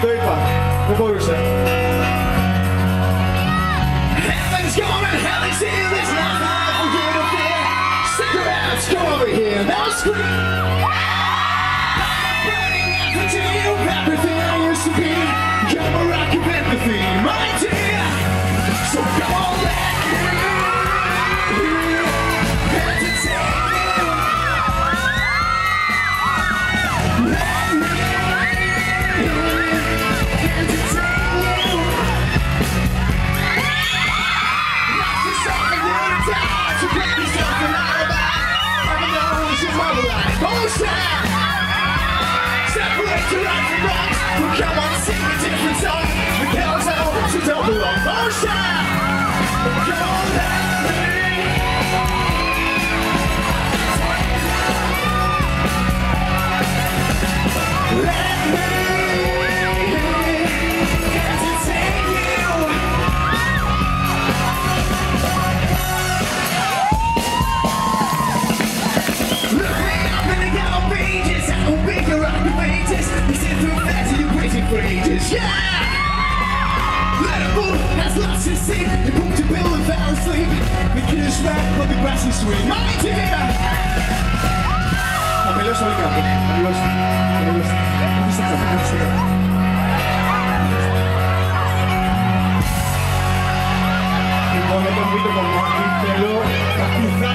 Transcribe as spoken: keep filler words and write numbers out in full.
Το είπα, δεν μπορούσε. Heaven's gone and hell is here. There's nothing left for you to fear. Stick around, come over here, now scream. Burning empty of everything I used to be. You're a rock of empathy, my dear. So come on, let me entertain you. Let me entertain you. Knock yourself a little down to get yourself an alibi. Never know what your mother like. Oh, sad. Separate your right from wrong. Well, come on, sing a different song. The girls are all you don't belong. Oh, sad. Come on, let me. Let me entertain you. Look me up in the yellow pages. I will make your own pages. You sit through that and you're waiting for ages. Yeah! Let a moon has lost his seat. You booked your bill and fell asleep. The kids rap on the grassy swing. My dear! Χαμηλώς όλοι κάτω. Χαμηλώς. Χαμηλώς. Αφήστε κάτω, αφήστε κάτω. Λοιπόν, όταν μπει το κομμάτι, θέλω να κουθά